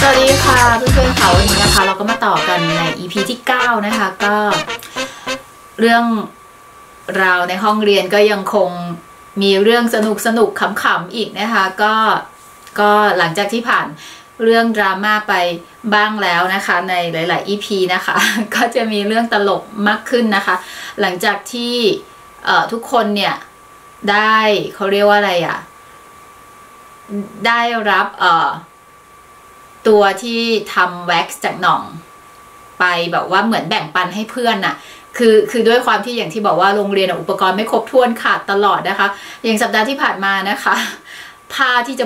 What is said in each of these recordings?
สวัสดีค่ะเพื่อนๆค่ะวันนี้นะคะเราก็มาต่อกันใน EP ที่9นะคะก็เรื่องราวในห้องเรียนก็ยังคงมีเรื่องสนุกขำๆอีกนะคะก็หลังจากที่ผ่านเรื่องดราม่าไปบ้างแล้วนะคะในหลายๆ EP นะคะก็จะมีเรื่องตลกมากขึ้นนะคะหลังจากที่ทุกคนเนี่ยได้เขาเรียกว่าอะไรอ่ะได้รับตัวที่ทำแว็กซ์จากหน่องไปแบบว่าเหมือนแบ่งปันให้เพื่อนน่ะคือด้วยความที่อย่างที่บอกว่าโรงเรียนอุปกรณ์ไม่ครบถ้วนขาดตลอดนะคะอย่างสัปดาห์ที่ผ่านมานะคะผ้าที่จะ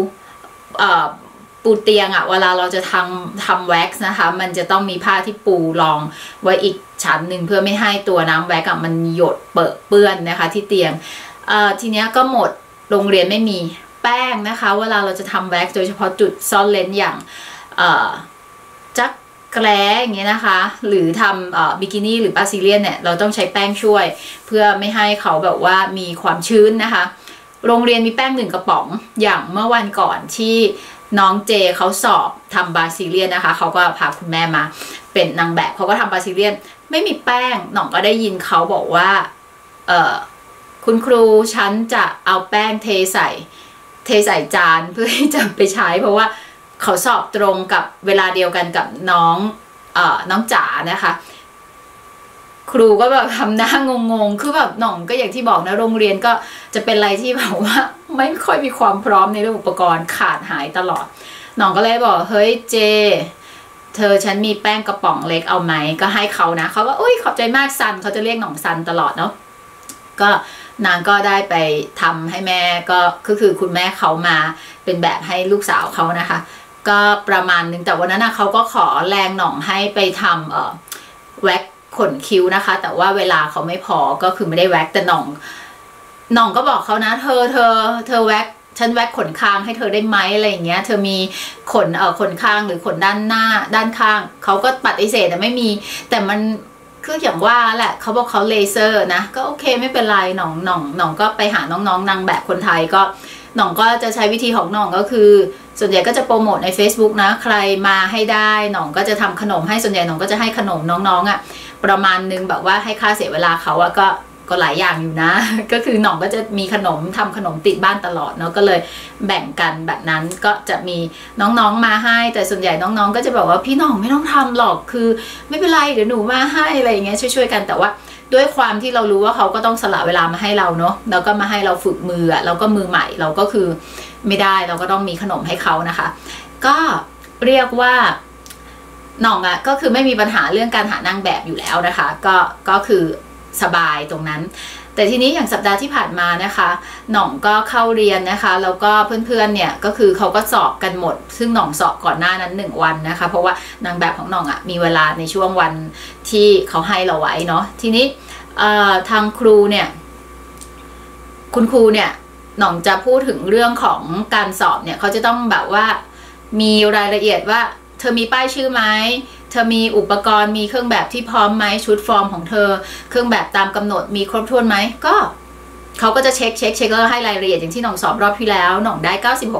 ปูเตียงเวลาเราจะทำแว็กซ์นะคะมันจะต้องมีผ้าที่ปูรองไว้อีกชั้นหนึ่งเพื่อไม่ให้ตัวน้ำแว็กซ์มันหยดเปื้อนนะคะที่เตียงทีเนี้ยก็หมดโรงเรียนไม่มีแป้งนะคะเวลาเราจะทำแว็กซ์โดยเฉพาะจุดซ่อนเลนอย่างจักแกลอย่างเงี้ยนะคะหรือทำบิกินี่หรือบาซิเลียนเนี่ยเราต้องใช้แป้งช่วยเพื่อไม่ให้เขาแบบว่ามีความชื้นนะคะโรงเรียนมีแป้ง1 กระป๋องอย่างเมื่อวันก่อนที่น้องเจเขาสอบทำบาซิเลียนนะคะเขาก็พาคุณแม่มาเป็นนางแบบเขาก็ทำบาซิเลียนไม่มีแป้งหน่องก็ได้ยินเขาบอกว่าคุณครูฉันจะเอาแป้งเทใส่จานเพื่อที่จะไปใช้เพราะว่าเขาสอบตรงกับเวลาเดียวกันกับน้องจ๋านะคะครูก็แบบทำหน้างงคือแบบหน่องก็อย่างที่บอกนะโรงเรียนก็จะเป็นอะไรที่แบบว่าไม่ค่อยมีความพร้อมในเรื่องอุปกรณ์ขาดหายตลอดหน่องก็เลยบอกเฮ้ยเจฉันมีแป้งกระป๋องเล็กเอาไหมก็ให้เขานะเขาก็อุ้ยขอบใจมากซันเขาจะเรียกหน่องซันตลอดเนาะก็นางก็ได้ไปทำให้แม่ก็คือคุณแม่เขามาเป็นแบบให้ลูกสาวเขานะคะก็ประมาณนึงแต่วันนั้นเขาก็ขอแรงหน่องให้ไปทำแว็กขนคิ้วนะคะแต่ว่าเวลาเขาไม่พอก็คือไม่ได้แว็กแต่หน่องก็บอกเขานะเธอแว็กฉันแว็กขนคางให้เธอได้ไหมอะไรอย่างเงี้ยเธอมีขนคางหรือขนด้านหน้าด้านข้างเขาก็ปฏิเสธแต่ไม่มีแต่มันคืออย่างว่าแหละเขาบอกเขาเลเซอร์นะก็โอเคไม่เป็นไรหน่องก็ไปหาน้องนางแบบคนไทยก็หน่องก็จะใช้วิธีของหน่องก็คือส่วนใหญ่ก็จะโปรโมทใน Facebook นะใครมาให้ได้หน่องก็จะทำขนมให้ส่วนใหญ่หน่องก็จะให้ขนมน้องประมาณนึงแบบว่าให้ค่าเสียเวลาเขาก็หลายอย่างอยู่นะก็คือหน่องก็จะมีทำขนมติดบ้านตลอดเนาะก็เลยแบ่งกันแบบนั้นก็จะมีน้องๆมาให้แต่ส่วนใหญ่น้องๆก็จะบอกว่าพี่หน่องไม่ต้องทำหรอกคือไม่เป็นไรเดี๋ยวหนูมาให้อะไรอย่างเงี้ยช่วยๆกันแต่ว่าด้วยความที่เรารู้ว่าเขาก็ต้องสละเวลามาให้เราเนาะแล้วก็มาให้เราฝึกมือเราก็มือใหม่เราก็คือไม่ได้เราก็ต้องมีขนมให้เขานะคะก็เรียกว่าหน่องก็คือไม่มีปัญหาเรื่องการหานางแบบอยู่แล้วนะคะก็คือสบายตรงนั้นแต่ทีนี้อย่างสัปดาห์ที่ผ่านมานะคะหน่องก็เข้าเรียนนะคะแล้วก็เพื่อนๆเนี่ยก็คือเขาก็สอบกันหมดซึ่งหน่องสอบก่อนหน้านั้น1 วันนะคะเพราะว่านางแบบของหน่องมีเวลาในช่วงวันที่เขาให้เราไว้เนาะทีนี้ทางครูเนี่ยคุณครูเนี่ยหน่องจะพูดถึงเรื่องของการสอบเนี่ยเขาจะต้องแบบว่ามีรายละเอียดว่าเธอมีป้ายชื่อไหมเธอมีอุปกรณ์มีเครื่องแบบที่พร้อมไหมชุดฟอร์มของเธอเครื่องแบบตามกำหนดมีครบถ้วนไหมก็เขาก็จะเช็คแล้วให้รายละเอียดอย่างที่หน่องสอบรอบที่แล้วหน่องได้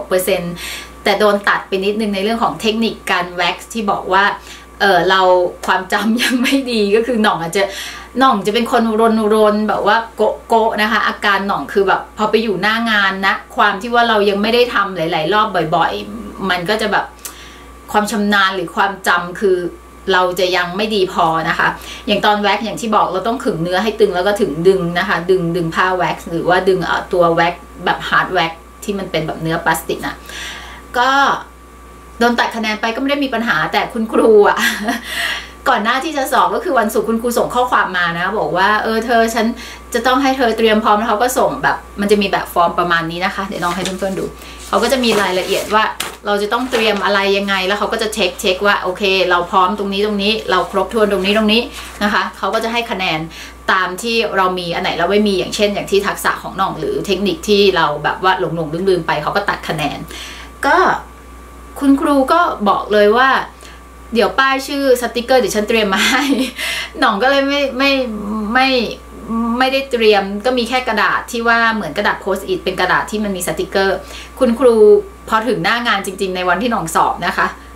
96% แต่โดนตัดไปนิดนึงในเรื่องของเทคนิคการแว็กซ์ที่บอกว่าเราความจำยังไม่ดีก็คือหน่องจะเป็นคนรนแบบว่าโกะนะคะอาการหน่องคือแบบพอไปอยู่หน้างานนะความที่ว่าเรายังไม่ได้ทำหลายๆรอบบ่อยๆมันก็จะแบบความชำนาญหรือความจำคือเราจะยังไม่ดีพอนะคะอย่างตอนแว็กอย่างที่บอกเราต้องขึงเนื้อให้ตึงแล้วก็ถึงดึงนะคะดึงผ้าแว็กหรือว่าดึงตัวแว็กแบบฮาร์ดแว็กที่มันเป็นแบบเนื้อพลาสติกนะก็โดนตัดคะแนนไปก็ไม่ได้มีปัญหาแต่คุณครูก่อนหน้าที่จะสอบก็คือวันศุกร์คุณครูส่งข้อความมานะบอกว่าเธอฉันจะต้องให้เธอเตรียมพร้อมแล้วเขาก็ส่งแบบมันจะมีแบบฟอร์มประมาณนี้นะคะเดี๋ยวลองให้เพื่อนๆดูเขาก็จะมีรายละเอียดว่าเราจะต้องเตรียมอะไรยังไงแล้วเขาก็จะเช็คว่าโอเคเราพร้อมตรงนี้เราครบถ้วนตรงนี้นะคะเขาก็จะให้คะแนนตามที่เรามีอันไหนเราไม่มีอย่างเช่นอย่างที่ทักษะของน้องหรือเทคนิคที่เราแบบว่าหลงลืมไปเขาก็ตัดคะแนนก็คุณครูก็บอกเลยว่าเดี๋ยวป้ายชื่อสติกเกอร์เดี๋ยวฉันเตรียมมาให้หน่องก็เลยไม่ได้เตรียมก็มีแค่กระดาษที่ว่าเหมือนกระดาษโพสต์อิทเป็นกระดาษที่มันมีสติกเกอร์คุณครูพอถึงหน้างานจริงๆในวันที่หน่องสอบนะคะ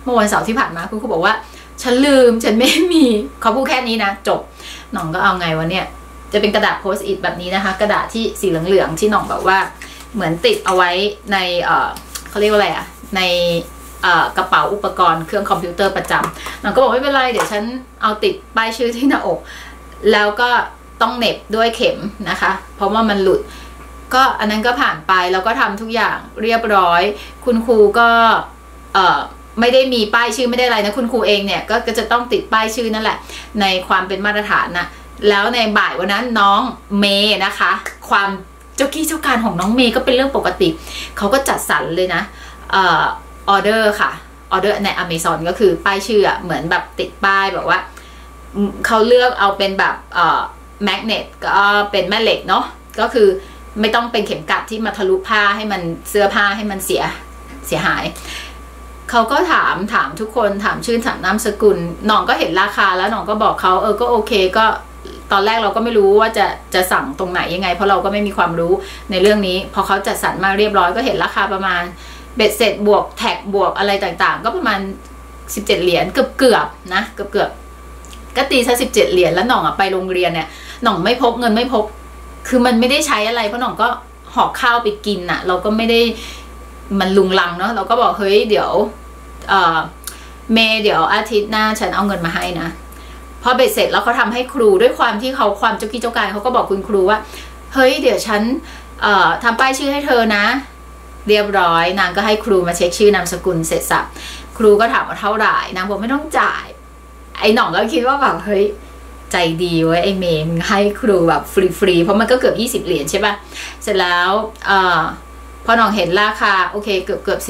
เมื่อวันเสาร์ที่ผ่านมาคุณครูบอกว่าฉันลืมฉันไม่มีเขาพูดแค่นี้นะจบหน่องก็เอาไงวะเนี่ยจะเป็นกระดาษโพสต์อิทแบบนี้นะคะกระดาษที่สีเหลืองๆที่หน่องแบบว่าเหมือนติดเอาไว้ในเขาเรียกว่าอะไรอะในกระเป๋าอุปกรณ์เครื่องคอมพิวเตอร์ประจำหน่องก็บอกไม่เป็นไรเดี๋ยวฉันเอาติดป้ายชื่อที่หน้าอกแล้วก็ต้องเหน็บด้วยเข็มนะคะเพราะว่ามันหลุดก็อันนั้นก็ผ่านไปแล้วก็ทำทุกอย่างเรียบร้อยคุณครูก็ไม่ได้มีป้ายชื่อไม่ได้อะไรนะคุณครูเองเนี่ยก็จะต้องติดป้ายชื่อนั่นแหละในความเป็นมาตรฐานนะแล้วในบ่ายวันนั้นน้องเมย์นะคะความเจ้ากี้เจ้าการของน้องเมย์ก็เป็นเรื่องปกติเขาก็จัดสรรเลยนะออเดอร์ค่ะออเดอร์ใน Amazon ก็คือป้ายชื่อเหมือนแบบติดป้ายแบบว่าเขาเลือกเอาเป็นแบบแมกเนตก็เป็นแม่เหล็กเนาะก็คือไม่ต้องเป็นเข็มกลัดที่มาทะลุผ้าให้มันเสื้อผ้าให้มันเสียหายเขาก็ถามทุกคนถามชื่อถามนามสกุลน้องก็เห็นราคาแล้วน้องก็บอกเขาก็โอเคก็ตอนแรกเราก็ไม่รู้ว่าจะสั่งตรงไหนยังไงเพราะเราก็ไม่มีความรู้ในเรื่องนี้พอเขาจัดสรรมาเรียบร้อยก็เห็นราคาประมาณเบ็ดเสร็จบวกแท็กบวกอะไรต่างๆก็ประมาณ17เหรียญเกือบนะเกือบก็ตีซะ17เหรียญแล้วน้องไปโรงเรียนเนี่ยน้องไม่พกเงินไม่พกคือมันไม่ได้ใช้อะไรเพราะน้องก็ห่อข้าวไปกินเราก็ไม่ได้มันลุงลังเนาะเราก็บอกเฮ้ยเดี๋ยวเมย์เดี๋ยวอาทิตย์หน้าฉันเอาเงินมาให้นะพอเบ็ดเสร็จแล้วเขาทำให้ครูด้วยความที่เขาความเจ้ากี้เจ้าการเขาก็บอกคุณครูว่าเฮ้ยเดี๋ยวฉันทำป้ายชื่อให้เธอนะเรียบร้อยนางก็ให้ครูมาเช็คชื่อนามสกุลเสร็จสับครูก็ถามว่าเท่าไหร่นางบอกไม่ต้องจ่ายไอ้หน่องก็คิดว่าแบบเฮ้ยใจดีเว้ยไอ้เมย์มึงให้ครูแบบฟรีเพราะมันก็เกือบ20เหรียญใช่ป่ะเสร็จแล้วพอหน่องเห็นราคาโอเคเกือบ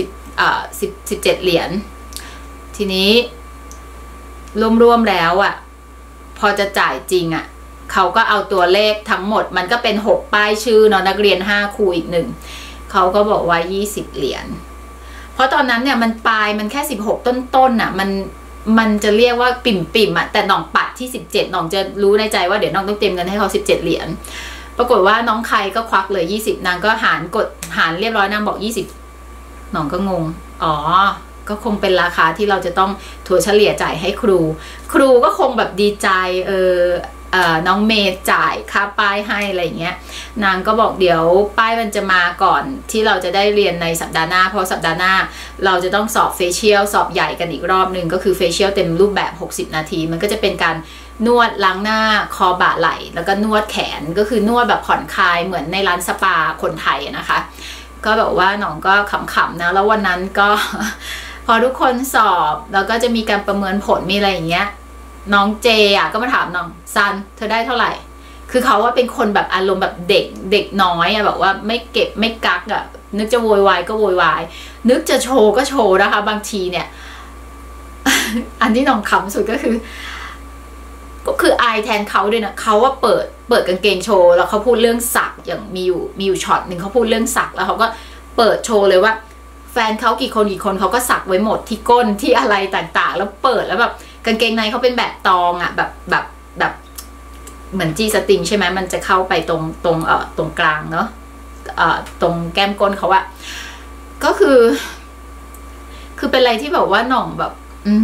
17เหรียญทีนี้รวมแล้วพอจะจ่ายจริงเขาก็เอาตัวเลขทั้งหมดมันก็เป็น6ป้ายชื่อเนาะนักเรียน5ครูอีก1เขาก็บอกว่า20เหรียญเพราะตอนนั้นเนี่ยมันปลายมันแค่16ต้นมันจะเรียกว่าปิ่มแต่น้องปัดที่17น้องจะรู้ในใจว่าเดี๋ยวน้องต้องเตรียมเงินให้เขา17เหรียญปรากฏว่าน้องใครก็ควักเลย20นางก็กดหารเรียบร้อยนางบอก20น้องก็งงก็คงเป็นราคาที่เราจะต้องถัวเฉลี่ยจ่ายให้ครูก็คงแบบดีใจน้องเมย์จ่ายค่าป้ายให้อะไรเงี้ยนางก็บอกเดี๋ยวป้ายมันจะมาก่อนที่เราจะได้เรียนในสัปดาห์หน้าเพราะสัปดาห์หน้าเราจะต้องสอบเฟเชียลสอบใหญ่กันอีกรอบนึงก็คือเฟเชียลเต็มรูปแบบ60นาทีมันก็จะเป็นการนวดล้างหน้าคอบ่าไหล่แล้วก็นวดแขนก็คือนวดแบบผ่อนคลายเหมือนในร้านสปาคนไทยนะคะก็แบบว่าน้องก็ขำๆนะแล้ววันนั้นก็ พอทุกคนสอบแล้วก็จะมีการประเมินผลมีอะไรอย่างเงี้ยน้องเจก็มาถามน้องซันเธอได้เท่าไหร่คือเขาว่าเป็นคนแบบอารมณ์แบบเด็กน้อยแบบว่าไม่เก็บไม่กักนึกจะโวยวายก็โวยวายนึกจะโชว์ก็โชว์นะคะบางทีเนี่ย อันที่น้องขำสุดก็คืออายแทนเขาด้วยนะเขาว่าเปิดกางเกงโชว์แล้วเขาพูดเรื่องสักอย่างมีอยู่ช็อตหนึ่งเขาพูดเรื่องสักแล้วเขาก็เปิดโชว์เลยว่าแฟนเขากี่คนเขาก็สักไว้หมดที่ก้นที่อะไรต่างๆแล้วเปิดแล้วแบบกางเกงในเขาเป็นแบบตองแบบเหมือนจีสติงใช่ไหมมันจะเข้าไปตรงกลางเนาะตรงแก้มก้นเขาก็คือเป็นอะไรที่แบบว่าหน่องแบบ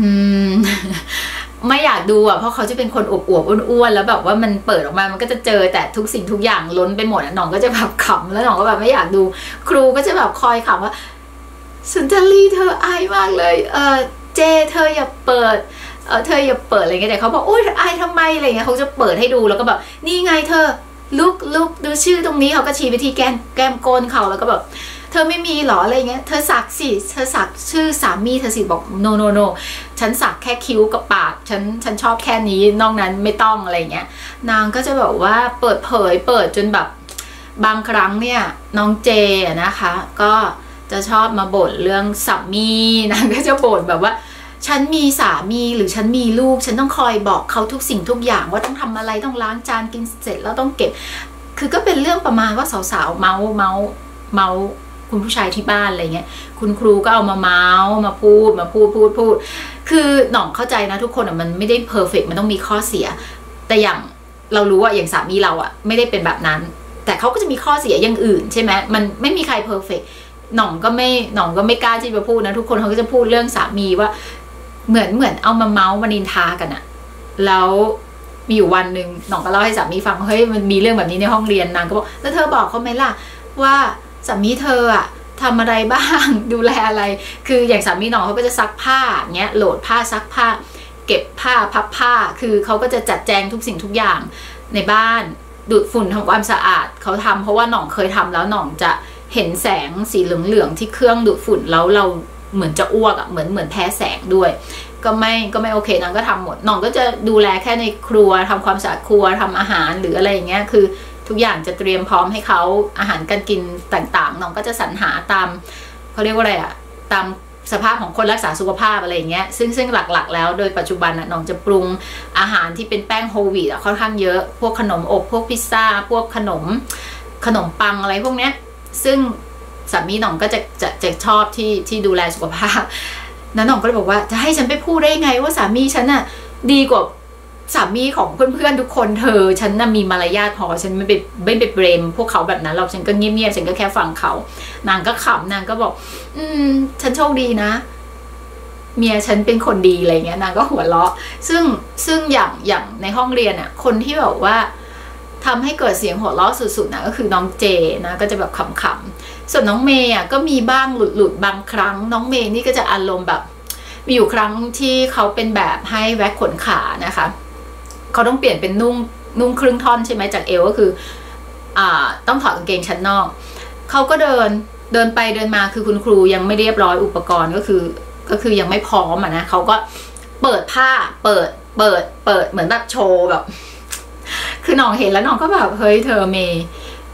ไม่อยากดูเพราะเขาจะเป็นคนอวบอ้วนแล้วแบบว่ามันเปิดออกมามันก็จะเจอแต่ทุกสิ่งทุกอย่างล้นไปหมดหน่องก็จะแบบขำแล้วหน่องก็แบบไม่อยากดูครูก็จะแบบคอยขำว่าสุนทรีเธออายมากเลยเจเธออย่าเปิดเธออย่าเปิดอะไรเงี้ยแต่เขาบอกโอ๊ยอายทำไมอะไรเงี้ยเขาจะเปิดให้ดูแล้วก็แบบนี่ไงเธอลุกดูชื่อตรงนี้เขาก็ชี้ไปที่แก้มก้นเขาแล้วก็แบบเธอไม่มีหรออะไรเงี้ยเธอสักสิเธอสักชื่อสามีเธอสิบอกโนฉันสักแค่คิ้วกับปากฉันชอบแค่นี้นอกนั้นไม่ต้องอะไรเงี้ยนางก็จะแบบว่าเปิดจนแบบบางครั้งเนี่ยน้องเจนะคะก็จะชอบมาบ่นเรื่องสามีนางก็จะบ่นแบบว่าฉันมีสามีหรือฉันมีลูกฉันต้องคอยบอกเขาทุกสิ่งทุกอย่างว่าต้องทำอะไรต้องล้างจานกินเสร็จแล้วต้องเก็บคือก็เป็นเรื่องประมาณว่าสาวๆเมาคุณผู้ชายที่บ้านอะไรเงี้ยคุณครูก็เอามาเมามาพูดคือหน่องเข้าใจนะทุกคนมันไม่ได้เพอร์เฟกต์มันต้องมีข้อเสียแต่อย่างเรารู้ว่าอย่างสามีเราไม่ได้เป็นแบบนั้นแต่เขาก็จะมีข้อเสียอย่างอื่นใช่ไหมมันไม่มีใครเพอร์เฟกต์หน่องก็ไม่กล้าที่จะพูดนะทุกคนเขาก็จะพูดเรื่องสามีว่าเหมือนเอามาเมาส์มานินทากันอะแล้วมีอยู่วันหนึ่งน้องก็เล่าให้สามีฟังเฮ้ยมันมีเรื่องแบบนี้ในห้องเรียนนางก็บอกแล้วเธอบอกเขาไหมล่ะว่าสามีเธออะทำอะไรบ้างดูแลอะไรคืออย่างสามีน้องเขาก็จะซักผ้าเงี้ยโหลดผ้าซักผ้าเก็บผ้าพับผ้าคือเขาก็จะจัดแจงทุกสิ่งทุกอย่างในบ้านดูดฝุ่นทำความสะอาดเขาทำเพราะว่าน้องเคยทำแล้วน้องจะเห็นแสงสีเหลืองๆที่เครื่องดูดฝุ่นแล้วเราเหมือนจะอ้วกอ่ะเหมือนแพ้แสงด้วยก็ไม่โอเคนางก็ทำหมดน้องก็จะดูแลแค่ในครัวทำความสะอาดครัวทำอาหารหรืออะไรอย่างเงี้ยคือทุกอย่างจะเตรียมพร้อมให้เขาอาหารการกินต่างๆน้องก็จะสรรหาตามเขาเรียกว่าอะไรอ่ะตามสภาพของคนรักษาสุขภาพอะไรอย่างเงี้ยซึ่งหลักๆแล้วโดยปัจจุบันน่ะน้องจะปรุงอาหารที่เป็นแป้งโฮลวีตค่อนข้างเยอะพวกขนมอบพวกพิซซ่าพวกขนมปังอะไรพวกเนี้ยซึ่งสามีน้องก็จะชอบที่ดูแลสุขภาพนั้นน้องก็เลยบอกว่าจะให้ฉันไปพูดได้ไงว่าสามีฉันน่ะดีกว่าสามีของเพื่อนๆทุกคนเธอฉันน่ะมีมารยาทพอฉันไม่ไปเบรมพวกเขาแบบนั้นหรอกฉันก็เงียบๆฉันก็แค่ฟังเขานางก็ขำนางก็บอกฉันโชคดีนะเมียฉันเป็นคนดีอะไรเงี้ยนางก็หัวเราะซึ่งอย่างในห้องเรียนอ่ะคนที่แบบว่าทำให้เกิดเสียงหัวเราะสุดๆนะก็คือน้องเจนะก็จะแบบขำๆส่วนน้องเมย์อ่ะก็มีบ้างหลุดบางครั้งน้องเมย์นี่ก็จะอารมณ์แบบมีอยู่ครั้งที่เขาเป็นแบบให้แว็กขนขานะคะเขาต้องเปลี่ยนเป็นนุ่งครึ่งท่อนใช่ไหมจากเอวก็คือต้องถอดกางเกงชั้นนอกเขาก็เดินไปเดินมาคือคุณครูยังไม่เรียบร้อยอุปกรณ์ก็คือยังไม่พร้อมอ่ะนะเขาก็เปิดผ้าเปิดเหมือนแบบโชว์แบบคือน้องเห็นแล้วน้องก็แบบเฮ้ยเธอเมย์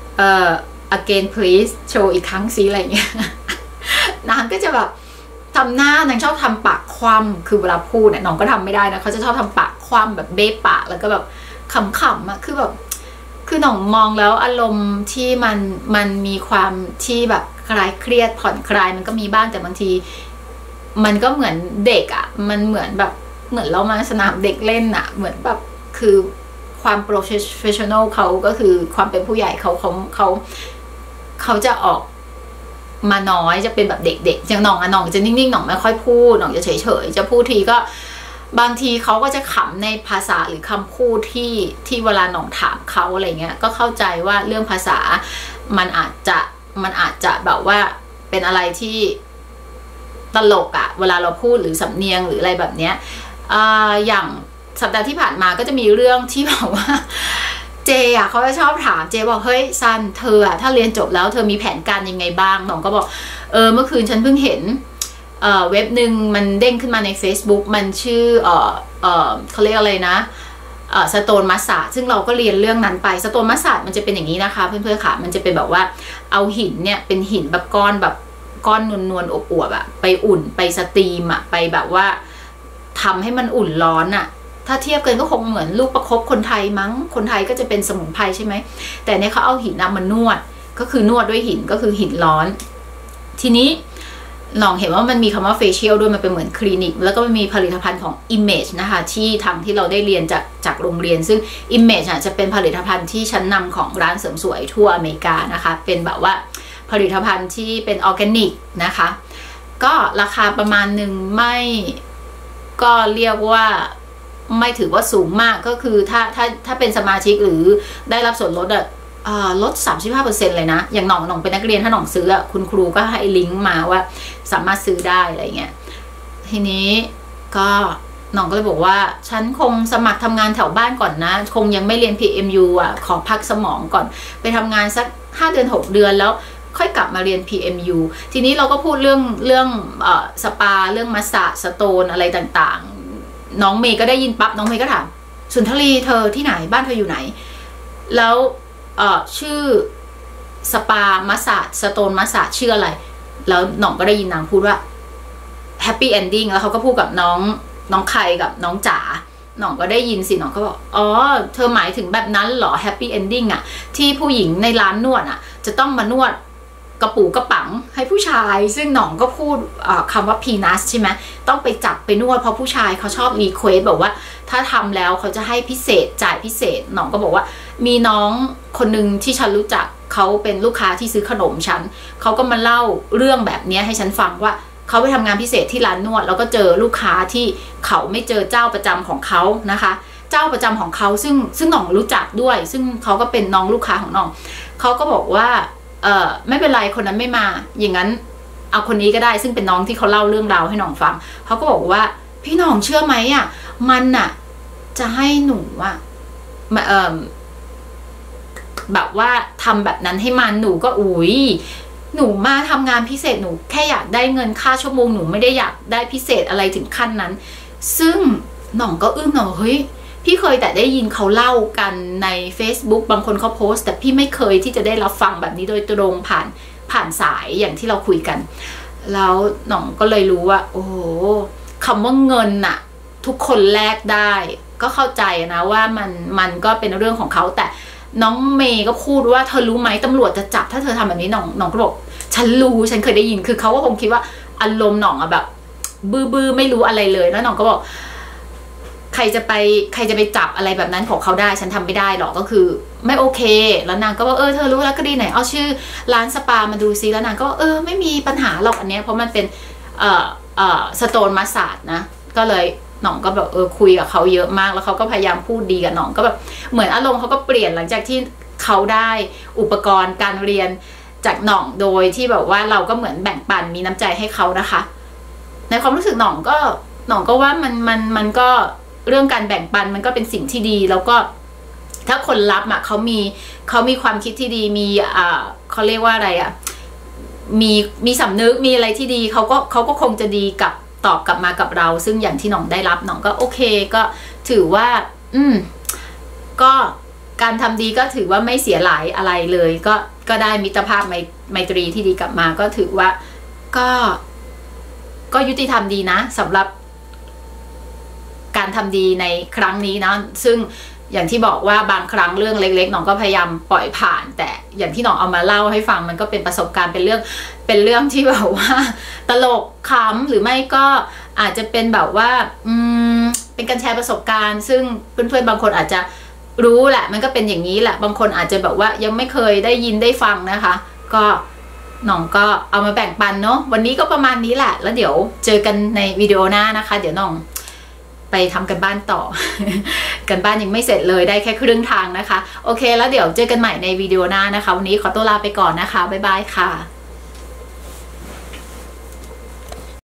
again please โชว์อีกครั้งซิอะไรเงี้ยนางก็จะแบบทำหน้านางชอบทำปากคว่ำคือเวลาพูดเนี่ยน้องก็ทำไม่ได้นะเขาจะชอบทำปากคว่ำแบบเบ้ปากแล้วก็แบบขำๆอะคือแบบคือน้องมองแล้วอารมณ์ที่มันมีความที่แบบคลายเครียดผ่อนคลายมันก็มีบ้างแต่บางทีมันก็เหมือนเด็กอะมันเหมือนเรามาสนามเด็กเล่นอะเหมือนแบบคือความโปรเฟชชั่นอลเขาก็คือความเป็นผู้ใหญ่เขาจะออกมาน้อยจะเป็นแบบเด็กๆอย่างน้องจะนิ่งๆน้องไม่ค่อยพูดน้องจะเฉยๆจะพูดทีก็บางทีเขาก็จะขำในภาษาหรือคำพูดที่เวลาน้องถามเขาอะไรเงี้ยก็เข้าใจว่าเรื่องภาษามันอาจจะแบบว่าเป็นอะไรที่ตลกอะเวลาเราพูดหรือสำเนียงหรืออะไรแบบเนี้ยอย่างสัปดาห์ที่ผ่านมาก็จะมีเรื่องที่บอกว่าเจอ่ะเขาจะชอบถามเจบอกเฮ้ยซันเธออะถ้าเรียนจบแล้วเธอมีแผนการยังไงบ้างน้องก็บอกเมื่อคืนฉันเพิ่งเห็นเว็บหนึ่งมันเด้งขึ้นมาใน Facebook มันชื่อเขาเรียกอะไรนะสโตนมัสซาซึ่งเราก็เรียนเรื่องนั้นไปสโตนมัสซามันจะเป็นอย่างนี้นะคะเพื่อนๆค่ะมันจะเป็นแบบว่าเอาหินเนี่ยเป็นหินแบบก้อนนวลๆอวบๆอะไปอุ่นไปสตรีมอะไปแบบว่าทำให้มันอุ่นร้อนอะถ้าเทียบกันก็คงเหมือนลูกประคบคนไทยมั้งคนไทยก็จะเป็นสมุนไพรใช่ไหมแต่เนี่ยเขาเอาหินมานวดก็คือนวดด้วยหินก็คือหินร้อนทีนี้น้องเห็นว่ามันมีคำว่าเฟเชียลด้วยมันเป็นเหมือนคลินิกแล้วก็มีผลิตภัณฑ์ของ Image นะคะที่เราได้เรียนจากโรงเรียนซึ่ง Image จะเป็นผลิตภัณฑ์ที่ชั้นนำของร้านเสริมสวยทั่วอเมริกานะคะเป็นแบบว่าผลิตภัณฑ์ที่เป็นออร์แกนิกนะคะก็ราคาประมาณหนึ่งไม่ก็เรียกว่าไม่ถือว่าสูงมากก็คือถ้าเป็นสมาชิกหรือได้รับส่วนลดลด 35% เลยนะอย่างน้องเป็นนักเรียนถ้าน้องซื้อคุณครูก็ให้ลิงก์มาว่าสามารถซื้อได้อะไรเงี้ยทีนี้ก็น้องก็เลยบอกว่าฉันคงสมัครทำงานแถวบ้านก่อนนะคงยังไม่เรียน PMU ขอพักสมองก่อนไปทำงานสัก5 เดือน 6 เดือนแล้วค่อยกลับมาเรียน PMU ทีนี้เราก็พูดเรื่องสปาเรื่องมัสซาจสโตนอะไรต่างๆน้องเมย์ก็ได้ยินปั๊บน้องเมย์ก็ถามสุนทรีเธอที่ไหนบ้านเธออยู่ไหนแล้วชื่อสปามัสซาจสโตนมัสซาจชื่ออะไรแล้วน้องก็ได้ยินนางพูดว่า Happy Ending แล้วเขาก็พูดกับน้องใครกับน้องจ๋าน้องก็ได้ยินสิน้องก็บอกอ๋อเธอหมายถึงแบบนั้นเหรอ Happy Ending ที่ผู้หญิงในร้านนวดจะต้องมานวดกระปูกระปังให้ผู้ชายซึ่งน้องก็พูดคำว่าพีนัสใช่ไหมต้องไปจับไปนวดเพราะผู้ชายเขาชอบรีเควสบอกว่าถ้าทำแล้วเขาจะให้พิเศษจ่ายพิเศษน้องก็บอกว่ามีน้องคนหนึ่งที่ฉันรู้จักเขาเป็นลูกค้าที่ซื้อขนมฉันเขาก็มาเล่าเรื่องแบบนี้ให้ฉันฟังว่าเขาไปทำงานพิเศษที่ร้านนวดแล้วก็เจอลูกค้าที่เขาไม่เจอเจ้าประจำของเขานะคะเจ้าประจำของเขาซึ่งน้องรู้จักด้วยซึ่งเขาก็เป็นน้องลูกค้าของน้องเขาก็บอกว่าไม่เป็นไรคนนั้นไม่มาอย่างนั้นเอาคนนี้ก็ได้ซึ่งเป็นน้องที่เขาเล่าเรื่องราวให้น้องฟังเขาก็บอกว่าพี่น้องเชื่อไหมอ่ะมันอ่ะจะให้หนูอ่ะแบบว่าทำแบบนั้นให้มันหนูก็หนูมาทำงานพิเศษหนูแค่อยากได้เงินค่าชั่วโมงหนูไม่ได้อยากได้พิเศษอะไรถึงขั้นนั้นซึ่งหน่องก็อึ้งหน่องเฮ้ยพี่เคยแต่ได้ยินเขาเล่ากันใน Facebook บางคนเขาโพสต์แต่พี่ไม่เคยที่จะได้รับฟังแบบนี้โดยตรงผ่านสายอย่างที่เราคุยกันแล้วหน่องก็เลยรู้ว่าโอ้โหคำว่าเงินน่ะทุกคนแลกได้ก็เข้าใจนะว่ามันก็เป็นเรื่องของเขาแต่น้องเมย์ก็พูดว่าเธอรู้ไหมตำรวจจะจับถ้าเธอทำแบบนี้หน่องก็บอกฉันรู้ฉันเคยได้ยินคือเขาก็คงคิดว่าอารมณ์หน่องอะแบบบื้อไม่รู้อะไรเลยแล้วหน่องก็บอกใครจะไปจับอะไรแบบนั้นของเขาได้ฉันทำไม่ได้หรอกก็คือไม่โอเคแล้วนางก็ว่าเธอรู้แล้วก็ดีไหนเอาชื่อร้านสปามาดูซิแล้วนางก็ไม่มีปัญหาหรอกอันเนี้ยเพราะมันเป็นสโตนมัสซาจนะก็เลยหน่องก็แบบคุยกับเขาเยอะมากแล้วเขาก็พยายามพูดดีกับหน่องก็แบบเหมือนอารมณ์เขาก็เปลี่ยนหลังจากที่เขาได้อุปกรณ์การเรียนจากหน่องโดยที่แบบว่าเราก็เหมือนแบ่งปันมีน้ำใจให้เขานะคะในความรู้สึกหน่องก็ว่ามันก็เรื่องการแบ่งปันมันก็เป็นสิ่งที่ดีแล้วก็ถ้าคนรับอ่ะเขามีความคิดที่ดีมีเขาเรียกว่าอะไรอ่ะมีสำนึกมีอะไรที่ดีเขาก็คงจะดีกับตอบกลับมากับเราซึ่งอย่างที่หน่องได้รับหน่องก็โอเคก็ถือว่าก็การทำดีก็ถือว่าไม่เสียหลายอะไรเลยก็ได้มิตรภาพไมตรีที่ดีกลับมาก็ถือว่าก็ยุติธรรมดีนะสำหรับการทำดีในครั้งนี้นะซึ่งอย่างที่บอกว่าบางครั้งเรื่องเล็กๆหน่องก็พยายามปล่อยผ่านแต่อย่างที่หน่องเอามาเล่าให้ฟังมันก็เป็นประสบการณ์เป็นเรื่องที่แบบว่าตลกขำหรือไม่ก็อาจจะเป็นแบบว่าเป็นการแชร์ประสบการณ์ซึ่งเพื่อนๆบางคนอาจจะรู้แหละมันก็เป็นอย่างนี้แหละบางคนอาจจะแบบว่ายังไม่เคยได้ยินได้ฟังนะคะก็หน่องก็เอามาแบ่งปันเนาะวันนี้ก็ประมาณนี้แหละแล้วเดี๋ยวเจอกันในวิดีโอหน้านะคะเดี๋ยวหน่องไปทำกันบ้านต่อ กันบ้านยังไม่เสร็จเลยได้แค่ครึ่งทางนะคะโอเคแล้วเดี๋ยวเจอกันใหม่ในวิดีโอหน้านะคะวันนี้ขอตัวลาไปก่อนนะคะบ๊ายบายค่ะ